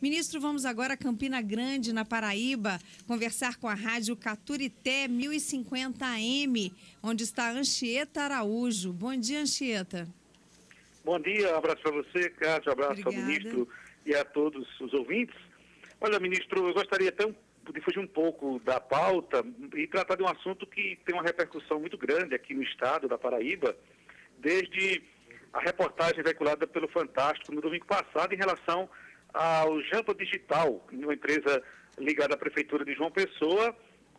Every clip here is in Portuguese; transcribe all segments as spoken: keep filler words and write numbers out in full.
Ministro, vamos agora a Campina Grande, na Paraíba, conversar com a rádio Caturité mil e cinquenta A M, onde está Anchieta Araújo. Bom dia, Anchieta. Bom dia, um abraço para você, Cássio, um abraço Obrigada. ao ministro e a todos os ouvintes. Olha, ministro, eu gostaria até de fugir um pouco da pauta e tratar de um assunto que tem uma repercussão muito grande aqui no estado da Paraíba, desde a reportagem veiculada pelo Fantástico no domingo passado em relação ao Jampa Digital, uma empresa ligada à Prefeitura de João Pessoa,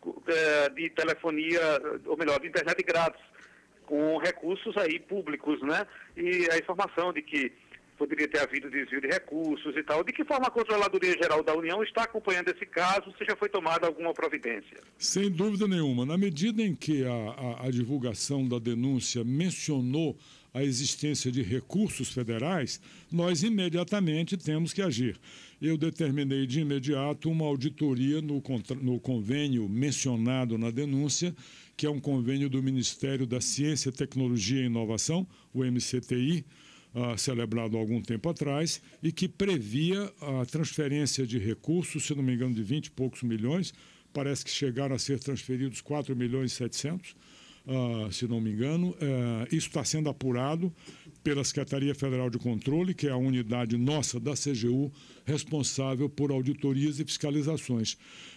de telefonia, ou melhor, de internet grátis, com recursos aí públicos, né? E a informação de que poderia ter havido desvio de recursos e tal. De que forma a Controladoria Geral da União está acompanhando esse caso, se já foi tomada alguma providência? Sem dúvida nenhuma. Na medida em que a, a, a divulgação da denúncia mencionou a existência de recursos federais, nós imediatamente temos que agir. Eu determinei de imediato uma auditoria no, no convênio mencionado na denúncia, que é um convênio do Ministério da Ciência, Tecnologia e Inovação, o M C T I, Uh, celebrado há algum tempo atrás, e que previa a transferência de recursos, se não me engano, de vinte e poucos milhões, parece que chegaram a ser transferidos quatro milhões e setecentos, uh, se não me engano. Uh, isso está sendo apurado pela Secretaria Federal de Controle, que é a unidade nossa da C G U, responsável por auditorias e fiscalizações.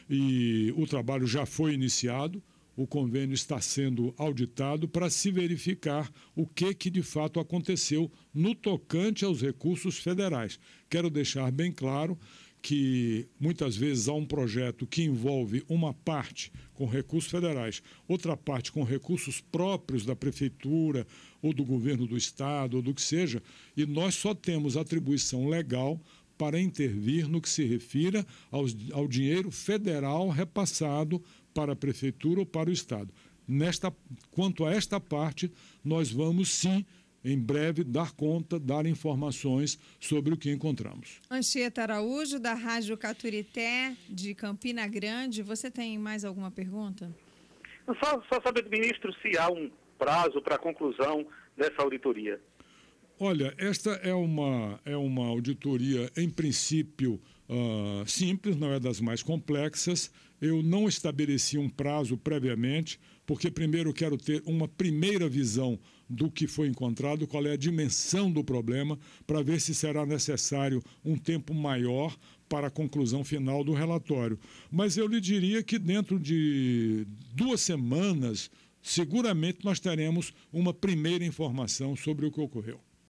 E o trabalho já foi iniciado. O convênio está sendo auditado para se verificar o que, que de fato aconteceu no tocante aos recursos federais. Quero deixar bem claro que muitas vezes há um projeto que envolve uma parte com recursos federais, outra parte com recursos próprios da prefeitura ou do governo do estado ou do que seja, e nós só temos atribuição legal para intervir no que se refira aos, ao dinheiro federal repassado para a prefeitura ou para o estado. Nesta, quanto a esta parte, nós vamos sim, em breve, dar conta, dar informações sobre o que encontramos. Anchieta Araújo, da Rádio Caturité, de Campina Grande. Você tem mais alguma pergunta? Só, só saber do ministro se há um prazo para a conclusão dessa auditoria. Olha, esta é uma, é uma auditoria, em princípio, uh, simples, não é das mais complexas. Eu não estabeleci um prazo previamente, porque primeiro quero ter uma primeira visão do que foi encontrado, qual é a dimensão do problema, para ver se será necessário um tempo maior para a conclusão final do relatório. Mas eu lhe diria que dentro de duas semanas, seguramente nós teremos uma primeira informação sobre o que ocorreu.